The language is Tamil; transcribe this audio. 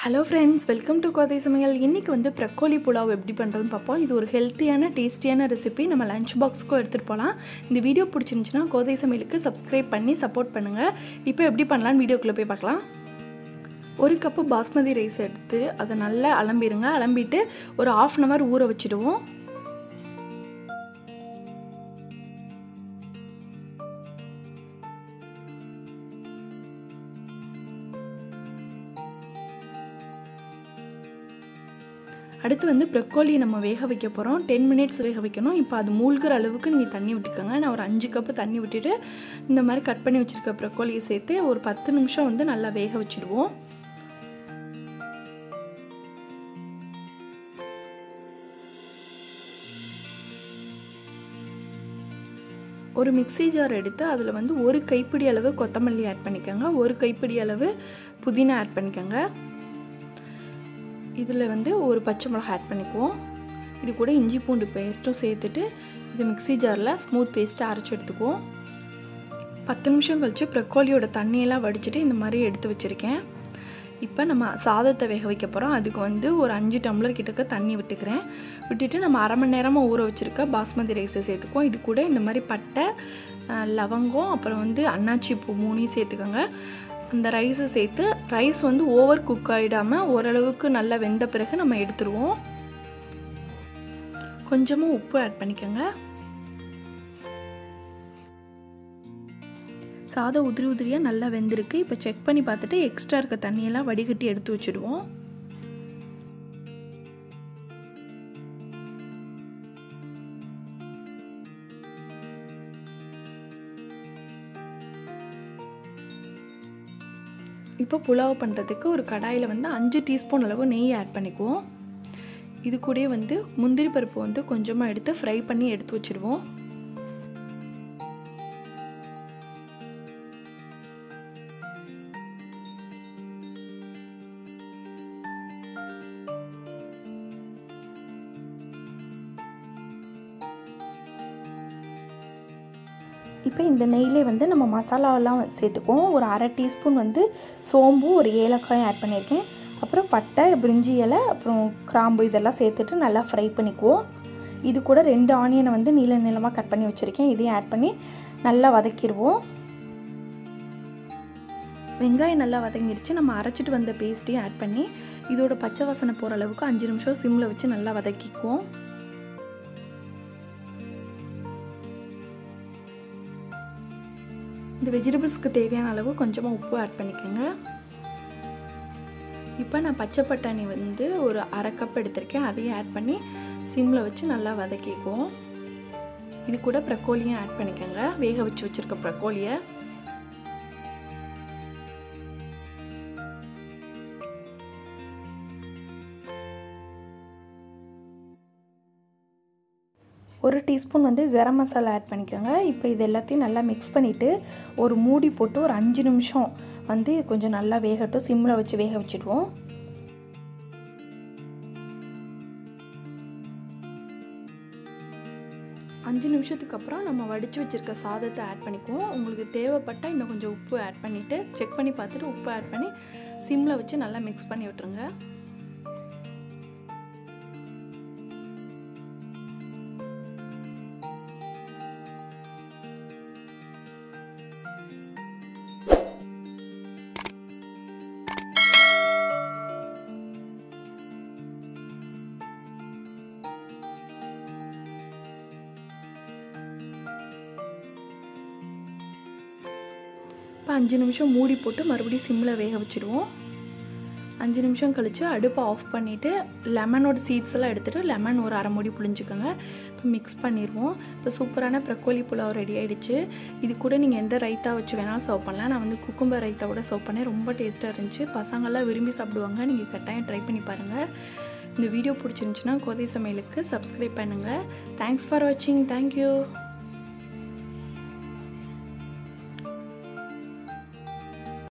Hello friends, welcome to Kothai Samayal. இன்னைக்கு வந்து பிரக்கோலி புலாவ் எப்படி பண்றதுன்னு பாப்போம். இது ஒரு ஹெல்த்தியான டேஸ்டியான ரெசிபி. நம்ம லஞ்ச் பாக்ஸ்க்கு எடுத்துட்டு போலாம். இந்த வீடியோ பிடிச்சிருந்துச்சுனா கோதை சமையலுக்கு சப்ஸ்கிரைப் பண்ணி சப்போர்ட் பண்ணுங்க. இப்போ எப்படி பண்ணலாம்னு வீடியோக்குள்ள போய் பார்க்கலாம். ஒரு கப் பாஸ்மதி ரைஸ் எடுத்து அதை நல்லா அலம்பிடுங்க. அலம்பிட்டு ஒரு 1/2 hour ஊற வச்சிடுவோம். அடுத்து வந்து பிரக்கோலி நம்ம வேக வைக்க போறோம். 10 minutes வேக வைக்கணும். இப்போ அது மூழ்கிற அளவுக்கு நீங்க தண்ணி விட்டுக்கங்க. நான் ஒரு 5 கப் தண்ணி விட்டுட்டு இந்த மாதிரி கட் பண்ணி வச்சிருக்க பிரக்கோலியை சேர்த்து ஒரு 10 நிமிஷம் வந்து நல்லா வேக வச்சிடுவோம். ஒரு மிக்ஸி ஜார் எடுத்து அதில் வந்து ஒரு கைப்பிடி அளவு கொத்தமல்லி ஆட் பண்ணிக்கோங்க. ஒரு கைப்பிடி அளவு புதினா ஆட் பண்ணிக்கோங்க. இதில் வந்து ஒரு பச்சை மிளகாய் ஆட் பண்ணிக்குவோம். இது கூட இஞ்சி பூண்டு பேஸ்ட்டும் சேர்த்துட்டு இது மிக்ஸி ஜாரில் ஸ்மூத் பேஸ்ட்டை அரைச்சி எடுத்துக்குவோம். 10 நிமிஷம் கழித்து பிரக்கோலியோட தண்ணியெல்லாம் வடிச்சிட்டு இந்த மாதிரி எடுத்து வச்சுருக்கேன். இப்போ நம்ம சாதத்தை வேக வைக்க போகிறோம். அதுக்கு வந்து ஒரு 5 டம்ளர் கிட்டக்க தண்ணி விட்டுக்கிறேன். விட்டுட்டு நம்ம அரை மணி நேரமாக ஊற வச்சுருக்க பாஸ்மதி ரைஸை சேர்த்துக்குவோம். இது கூட இந்த மாதிரி பட்டை, லவங்கம், அப்புறம் வந்து அன்னாச்சி பூ 3 சேர்த்துக்கோங்க. அந்த ரைஸை சேர்த்து ரைஸ் வந்து ஓவர் குக் ஆகிடாமல் ஓரளவுக்கு நல்லா வெந்த பிறகு நம்ம எடுத்துருவோம். கொஞ்சமாக உப்பு ஆட் பண்ணிக்கோங்க. சாதம் உதிரி உதிரியாக நல்லா வெந்திருக்கு. இப்போ செக் பண்ணி பார்த்துட்டு எக்ஸ்ட்ரா இருக்க தண்ணியெல்லாம் வடிகட்டி எடுத்து வச்சுடுவோம். இப்போ புலாவ் பண்ணுறதுக்கு ஒரு கடாயில் வந்து 5 டீஸ்பூன் அளவு நெய் ஆட் பண்ணிக்குவோம். இது கூட வந்து முந்திரி பருப்பு வந்து கொஞ்சமாக எடுத்து ஃப்ரை பண்ணி எடுத்து வச்சுடுவோம். இப்போ இந்த நெய்யிலே வந்து நம்ம மசாலாவெல்லாம் சேர்த்துக்குவோம். ஒரு அரை டீஸ்பூன் வந்து சோம்பு, ஒரு ஏலக்காய் ஆட் பண்ணியிருக்கேன். அப்புறம் பட்டை, பிரிஞ்சி இலை, அப்புறம் கிராம்பு இதெல்லாம் சேர்த்துட்டு நல்லா ஃப்ரை பண்ணிக்குவோம். இது கூட 2 ஆனியனை வந்து நீள நீளமாக கட் பண்ணி வச்சுருக்கேன். இதையும் ஆட் பண்ணி நல்லா வதக்கிடுவோம். வெங்காயம் நல்லா வதங்கிடுச்சு. நம்ம அரைச்சிட்டு வந்த பேஸ்ட்டையும் ஆட் பண்ணி இதோட பச்சை வாசனை போகிற அளவுக்கு 5 நிமிஷம் சிம்மில் வச்சு நல்லா வதக்கிக்குவோம். இந்த வெஜிடபிள்ஸ்க்கு தேவையான அளவு கொஞ்சமாக உப்பு ஆட் பண்ணிக்கோங்க. இப்போ நான் பச்சை பட்டாணி வந்து ஒரு அரை கப் எடுத்திருக்கேன். அதையும் ஆட் பண்ணி சிம்மில் வச்சு நல்லா வதக்கிக்குவோம். இது கூட பிரக்கோலியும் ஆட் பண்ணிக்கோங்க. வேக வச்சு வச்சுருக்க பிரக்கோலியை ஒரு டீஸ்பூன் வந்து கரம் மசாலா ஆட் பண்ணிக்கோங்க. இப்போ இது எல்லாத்தையும் நல்லா மிக்ஸ் பண்ணிவிட்டு ஒரு மூடி போட்டு ஒரு 5 நிமிஷம் வந்து கொஞ்சம் நல்லா வேகட்டும். சிம்மில் வச்சு வேக வச்சுடுவோம். அஞ்சு நிமிஷத்துக்கு அப்புறம் நம்ம வடித்து வச்சுருக்க சாதத்தை ஆட் பண்ணிக்குவோம். உங்களுக்கு தேவைப்பட்டால் இன்னும் கொஞ்சம் உப்பு ஆட் பண்ணிவிட்டு செக் பண்ணி பார்த்துட்டு உப்பு ஆட் பண்ணி சிம்மில் வச்சு நல்லா மிக்ஸ் பண்ணி விட்டுருங்க. இப்போ 5 நிமிஷம் மூடி போட்டு மறுபடியும் சிம்மில் வேக வச்சுடுவோம். 5 நிமிஷம் கழித்து அடுப்பை ஆஃப் பண்ணிவிட்டு லெமனோட சீட்ஸ் எல்லாம் எடுத்துகிட்டு லெமன் ஒரு அரை மூடி புழிஞ்சுக்கோங்க. இப்போ மிக்ஸ் பண்ணிடுவோம். இப்போ சூப்பரான பிரக்கோலி புலாவ் ரெடி ஆகிடுச்சு. இது கூட நீங்கள் எந்த ரைத்தா வச்சு வேணாலும் சர்வ் பண்ணலாம். நான் வந்து குக்கும்பர் ரைத்தாவோட சர்வ் பண்ணேன். ரொம்ப டேஸ்ட்டாக இருந்துச்சு. பசங்கள்லாம் விரும்பி சாப்பிடுவாங்க. நீங்கள் கட்டாயம் ட்ரை பண்ணி பாருங்கள். இந்த வீடியோ பிடிச்சிருந்துச்சுன்னா கோதை சமையலுக்கு சப்ஸ்கிரைப் பண்ணுங்கள். தேங்க்ஸ் ஃபார் வாட்சிங். தேங்க்யூ.